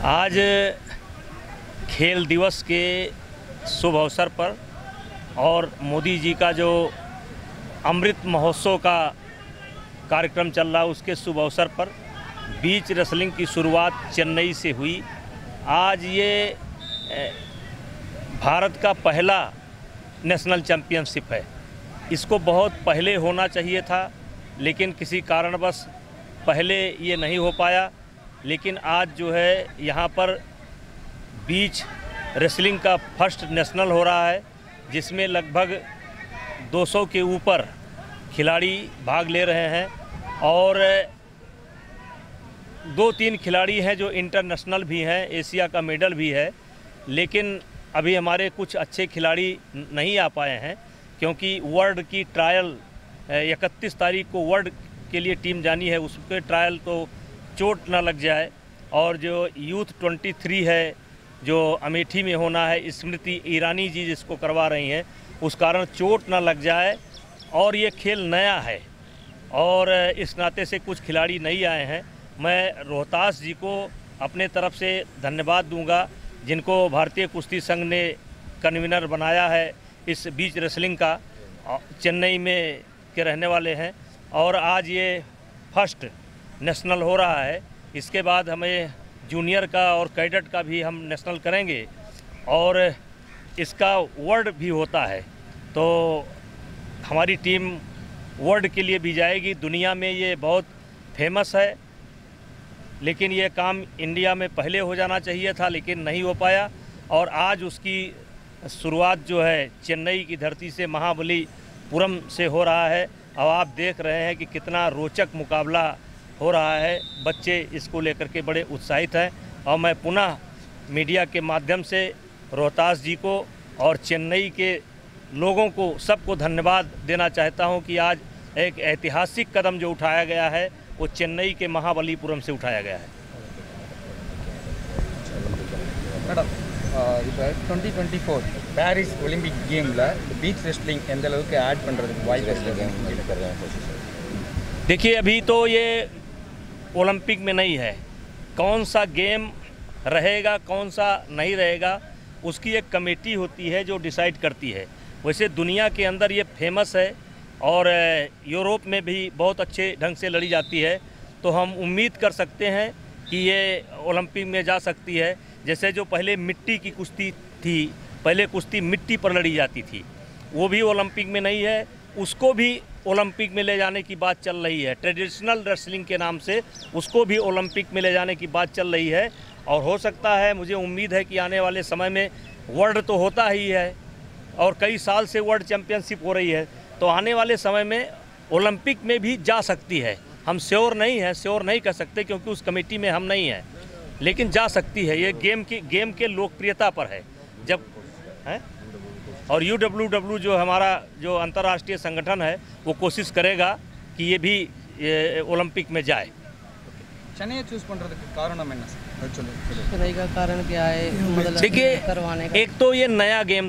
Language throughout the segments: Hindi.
आज खेल दिवस के शुभ अवसर पर और मोदी जी का जो अमृत महोत्सव का कार्यक्रम चल रहा है उसके शुभ अवसर पर बीच रेसलिंग की शुरुआत चेन्नई से हुई। आज ये भारत का पहला नेशनल चैम्पियनशिप है। इसको बहुत पहले होना चाहिए था, लेकिन किसी कारणवश पहले ये नहीं हो पाया। लेकिन आज जो है यहाँ पर बीच रेसलिंग का फर्स्ट नेशनल हो रहा है, जिसमें लगभग 200 के ऊपर खिलाड़ी भाग ले रहे हैं और 2-3 खिलाड़ी हैं जो इंटरनेशनल भी हैं, एशिया का मेडल भी है। लेकिन अभी हमारे कुछ अच्छे खिलाड़ी नहीं आ पाए हैं, क्योंकि वर्ल्ड की ट्रायल 31 तारीख को वर्ल्ड के लिए टीम जानी है। उसके ट्रायल तो चोट ना लग जाए, और जो यूथ 23 है जो अमेठी में होना है, स्मृति ईरानी जी जिसको करवा रही हैं, उस कारण चोट ना लग जाए। और ये खेल नया है और इस नाते से कुछ खिलाड़ी नहीं आए हैं। मैं रोहतास जी को अपने तरफ से धन्यवाद दूंगा, जिनको भारतीय कुश्ती संघ ने कन्वीनर बनाया है इस बीच रेसलिंग का। चेन्नई में के रहने वाले हैं और आज ये फर्स्ट नेशनल हो रहा है। इसके बाद हमें जूनियर का और कैडेट का भी हम नेशनल करेंगे और इसका वर्ल्ड भी होता है, तो हमारी टीम वर्ल्ड के लिए भी जाएगी। दुनिया में ये बहुत फेमस है, लेकिन ये काम इंडिया में पहले हो जाना चाहिए था, लेकिन नहीं हो पाया। और आज उसकी शुरुआत जो है चेन्नई की धरती से, महाबलीपुरम से हो रहा है। अब आप देख रहे हैं कि कितना रोचक मुकाबला हो रहा है। बच्चे इसको लेकर के बड़े उत्साहित हैं और मैं पुनः मीडिया के माध्यम से रोहतास जी को और चेन्नई के लोगों को सबको धन्यवाद देना चाहता हूं कि आज एक ऐतिहासिक कदम जो उठाया गया है वो चेन्नई के महाबलीपुरम से उठाया गया है। मैडम, இப்போ 2024 பாரிஸ் ஒலிம்பிக் கேமில் பீச் ரெஸ்லிங் எந்த அளவுக்கு ஆட் பண்ணுறதுக்கு வாய்ப்பு இருக்குது? देखिए, अभी तो ये ओलंपिक में नहीं है। कौन सा गेम रहेगा कौन सा नहीं रहेगा उसकी एक कमेटी होती है जो डिसाइड करती है। वैसे दुनिया के अंदर ये फेमस है और यूरोप में भी बहुत अच्छे ढंग से लड़ी जाती है, तो हम उम्मीद कर सकते हैं कि ये ओलंपिक में जा सकती है। जैसे जो पहले मिट्टी की कुश्ती थी, पहले कुश्ती मिट्टी पर लड़ी जाती थी, वो भी ओलंपिक में नहीं है, उसको भी ओलंपिक में ले जाने की बात चल रही है। ट्रेडिशनल रेसलिंग के नाम से उसको भी ओलंपिक में ले जाने की बात चल रही है। और हो सकता है, मुझे उम्मीद है कि आने वाले समय में वर्ल्ड तो होता ही है और कई साल से वर्ल्ड चैम्पियनशिप हो रही है, तो आने वाले समय में ओलंपिक में भी जा सकती है। हम श्योर नहीं कर सकते क्योंकि उस कमेटी में हम नहीं हैं, लेकिन जा सकती है। ये गेम के लोकप्रियता पर है जब है। और UWW जो हमारा जो अंतर्राष्ट्रीय संगठन है वो कोशिश करेगा कि ये भी ओलंपिक में जाए। चेन्नई चूज பண்ணுறதுக்கு காரணம் என்ன சார்? चेन्नई का कारण क्या है? मतलब देखिए, करवाने का एक तो ये नया गेम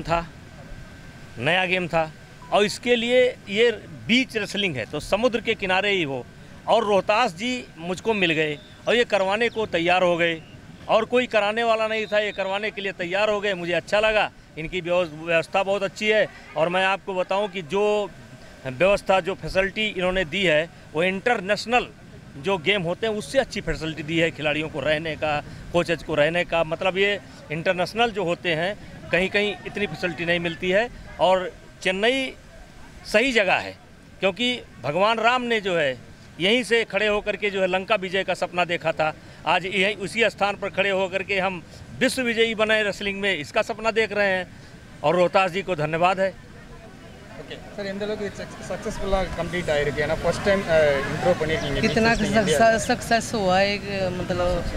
था और इसके लिए ये बीच रेसलिंग है, तो समुद्र के किनारे ही हो। और रोहतास जी मुझको मिल गए और ये करवाने को तैयार हो गए, और कोई कराने वाला नहीं था, ये करवाने के लिए तैयार हो गए। मुझे अच्छा लगा, इनकी व्यवस्था बहुत अच्छी है। और मैं आपको बताऊं कि जो व्यवस्था, जो फैसिलिटी इन्होंने दी है, वो इंटरनेशनल जो गेम होते हैं उससे अच्छी फैसिलिटी दी है। खिलाड़ियों को रहने का, कोचेज को रहने का, मतलब ये इंटरनेशनल जो होते हैं कहीं कहीं इतनी फैसिलिटी नहीं मिलती है। और चेन्नई सही जगह है, क्योंकि भगवान राम ने जो है यहीं से खड़े होकर के जो है लंका विजय का सपना देखा था। आज यही उसी स्थान पर खड़े होकर के हम विश्व विजयी बने रेसलिंग में, इसका सपना देख रहे हैं। और रोहतास जी को धन्यवाद है। ஓகே சார், எந்த அளவுக்கு சக்ஸஸ்ஃபுல்லாக கம்ப்ளீட் ஆயிருக்கு? ஏன்னா ஃபர்ஸ்ட் டைம் இன்ட்ரோ பண்ணியிருக்கீங்க। कितना सक्सेस हुआ है मतलब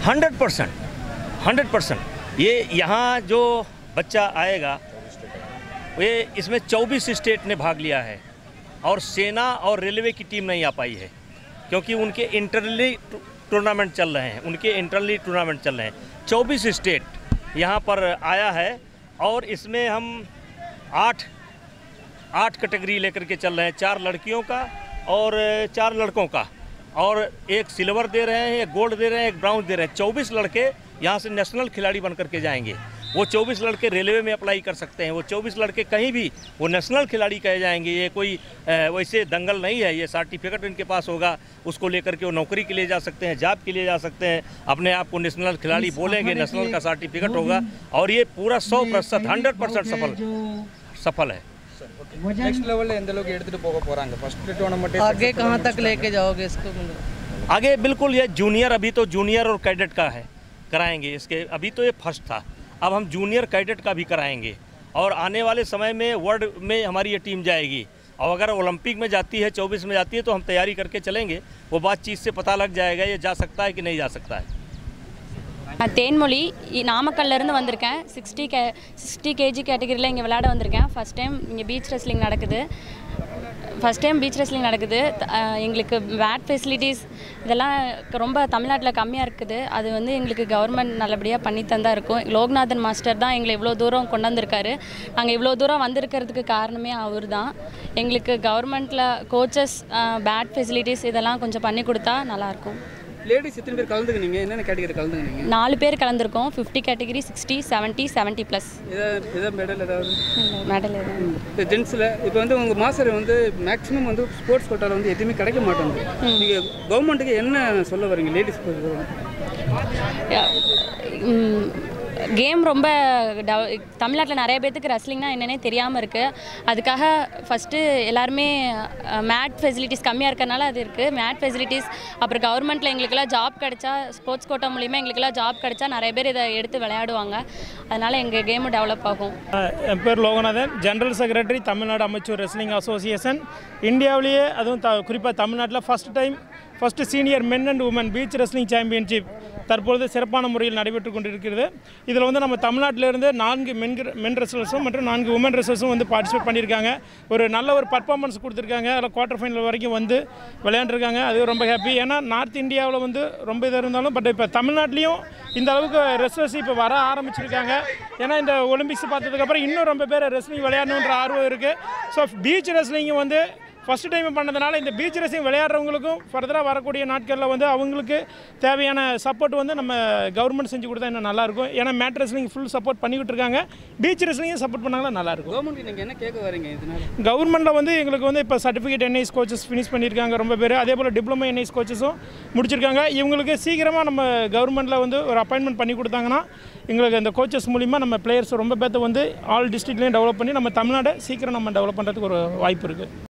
100%। ये यहाँ जो बच्चा आएगा, ये इसमें 24 स्टेट ने भाग लिया है और सेना और रेलवे की टीम नहीं आ पाई है, क्योंकि उनके इंटरनली टूर्नामेंट चल रहे हैं। 24 स्टेट यहाँ पर आया है और इसमें हम 8 कैटेगरी लेकर के चल रहे हैं, 4 लड़कियों का और 4 लड़कों का। और एक सिल्वर दे रहे हैं, एक गोल्ड दे रहे हैं, एक ब्राउन दे रहे हैं। 24 लड़के यहाँ से नेशनल खिलाड़ी बन करके जाएंगे। वो 24 लड़के रेलवे में अप्लाई कर सकते हैं, वो 24 लड़के कहीं भी वो नेशनल खिलाड़ी कहे जाएंगे। ये कोई वैसे दंगल नहीं है, ये सर्टिफिकेट इनके पास होगा, उसको लेकर के वो नौकरी के लिए जा सकते हैं, जॉब के लिए जा सकते हैं, अपने आप को नेशनल खिलाड़ी बोलेंगे, नेशनल का सर्टिफिकेट होगा। और ये पूरा 100% 100% सफल है। नेक्स्ट लेवल எந்த அளவுக்கு எடுத்துட்டு போக போறாங்க? ஃபர்ஸ்ட் டूर्नामेंट आगे कहाँ तक लेके जाओगे इसको? मतलब आगे बिल्कुल ये जूनियर, अभी तो जूनियर और कैडेट का है, कराएंगे इसके। अभी तो ये फर्स्ट था, अब हम जूनियर कैडेट का भी कराएंगे। और आने वाले समय में वर्ल्ड में हमारी ये टीम जाएगी। और अगर ओलंपिक में जाती है, 24 में जाती है, तो हम तैयारी करके चलेंगे। वो बातचीत से पता लग जाएगा ये जा सकता है कि नहीं जा सकता है। நான் தேன்மொழி நாமக்கல்லேருந்து வந்திருக்கேன். 60 கேஜி கேட்டகரியில் இங்கே விளையாட வந்திருக்கேன். ஃபஸ்ட் டைம் இங்கே பீச் ரெஸ்லிங் நடக்குது. எங்களுக்கு வேட் ஃபெசிலிட்டிஸ் இதெல்லாம் ரொம்ப தமிழ்நாட்டில் கம்மியாக இருக்குது. அது வந்து எங்களுக்கு கவர்மெண்ட் நல்லபடியாக பண்ணி தந்தா இருக்கும். லோக்நாதன் மாஸ்டர் தான் எங்களை இவ்வளோ தூரம் கொண்டு வந்திருக்காரு. நாங்கள் இவ்வளோ தூரம் வந்திருக்கிறதுக்கு காரணமே அவர் தான். எங்களுக்கு கவர்மெண்ட்டில் கோச்சஸ், பேட் ஃபெசிலிட்டிஸ் இதெல்லாம் கொஞ்சம் பண்ணி கொடுத்தா நல்லாயிருக்கும். லேடிஸ் எத்தனை பேர் கலந்துக்கினீங்க? என்னென்ன கேட்டகரி கலந்துக்கினீங்க? 4 பேர் கலந்துருக்கோம். 50 கேட்டகரி, 60, 70, 70+. ஏதாவது மெடல் ஏதாவது? மெடல் எதுவும் இப்போ ஜென்ஸில் இப்போ வந்து உங்கள் மாஸ்டர் வந்து மேக்ஸிமம் வந்து ஸ்போர்ட்ஸ் கோட்டாவில் வந்து எதுவுமே கிடைக்க மாட்டேங்குது. நீங்கள் கவர்மெண்ட்டுக்கு என்ன சொல்ல வரீங்க லேடிஸ்? கேம் ரொம்ப தமிழ்நாட்டில் நிறைய பேர்த்துக்கு ரெஸ்லிங்னா என்னென்னே தெரியாமல் இருக்குது. அதுக்காக ஃபஸ்ட்டு எல்லாருமே மேட் ஃபெசிலிட்டிஸ் கம்மியாக இருக்கிறனால அது இருக்குது. மேட் ஃபெசிலிட்டிஸ், அப்புறம் கவர்மெண்ட்டில் எங்களுக்கெல்லாம் ஜாப் கிடச்சா, ஸ்போர்ட்ஸ் கோட்டா மூலிமா எங்களுக்கெல்லாம் ஜாப் கிடச்சா நிறைய பேர் இதை எடுத்து விளையாடுவாங்க. அதனால் எங்கள் கேமு டெவலப் ஆகும். என் பேர் Loganathan, general secretary Tamil Nadu amateur wrestling association. இந்தியாவிலேயே அதுவும் குறிப்பாக தமிழ்நாட்டில் first senior men and women beach wrestling championship தற்பொழுது சிறப்பான முறையில் நடைபெற்று கொண்டிருக்கிறது. இதில் வந்து நம்ம தமிழ்நாட்டிலிருந்து 4 மென் ரெஸ்லர்ஸும் மற்றும் 4 உமன் ரெஸ்லர்ஸும் வந்து பார்ட்டிசிபேட் பண்ணியிருக்காங்க. ஒரு நல்ல ஒரு பர்ஃபார்மன்ஸ் கொடுத்துருக்காங்க. அதில் குவார்ட்டர் ஃபைனல் வரைக்கும் வந்து விளையாண்டுருக்காங்க. அது ரொம்ப ஹாப்பி. ஏன்னா நார்த் இந்தியாவில் வந்து ரொம்ப இதாக இருந்தாலும் பட் இப்போ தமிழ்நாட்டிலையும் இந்த அளவுக்கு ரெஸ்லர்ஸ் இப்போ வர ஆரம்பிச்சிருக்காங்க. ஏன்னா இந்த ஒலிம்பிக்ஸ் பார்த்ததுக்கப்புறம் இன்னும் ரொம்ப பேர் ரெஸ்லிங் விளையாடணுன்ற ஆர்வம் இருக்குது. ஸோ பீச் ரெஸ்லிங் வந்து ஃபஸ்ட் டைம் பண்ணதுனால இந்த பீச் ரெஸ்லிங் விளையாடுறவங்களுக்கும் ஃபர்தராக வரக்கூடிய நாட்களில் வந்து அவங்களுக்கு தேவையான சப்போர்ட் வந்து நம்ம கவர்மெண்ட் செஞ்சு கொடுத்தா இன்னும் நல்லாயிருக்கும். ஏன்னா மேட் ரெஸ்லிங் ஃபுல் சப்போர்ட் பண்ணிக்கிட்டு இருக்காங்க. பீச் ரெஸ்லிங்கும் சப்போர்ட் பண்ணாங்கன்னா நல்லாயிருக்கும். கவர்மெண்ட் நீங்கள் என்ன கேட்க வரீங்க? இதனால் கவர்மெண்ட்டில் வந்து எங்களுக்கு வந்து இப்போ சர்டிஃபிகேட் என்ஐஸ் கோச்சஸ் ஃபினிஷ் பண்ணியிருக்காங்க ரொம்ப பேர். அதே போல் டிப்ளமோ என்ஐஸ் கோச்சஸும் முடிச்சிருக்காங்க. இவங்களுக்கு சீக்கிரமாக நம்ம கவர்மெண்ட்டில் வந்து ஒரு அப்பாயின்மெண்ட் பண்ணி கொடுத்தாங்கன்னா எங்களுக்கு அந்த கோச்சஸ் மூலிமா நம்ம பிளேயர்ஸ் ரொம்ப பேர்த்த வந்து ஆல் டிஸ்ட்ரிக்ட்லேயும் டெவலப் பண்ணி நம்ம தமிழ்நாடை சீக்கிரம் நம்ம டெவலப் பண்ணுறதுக்கு ஒரு வாய்ப்பு இருக்குது.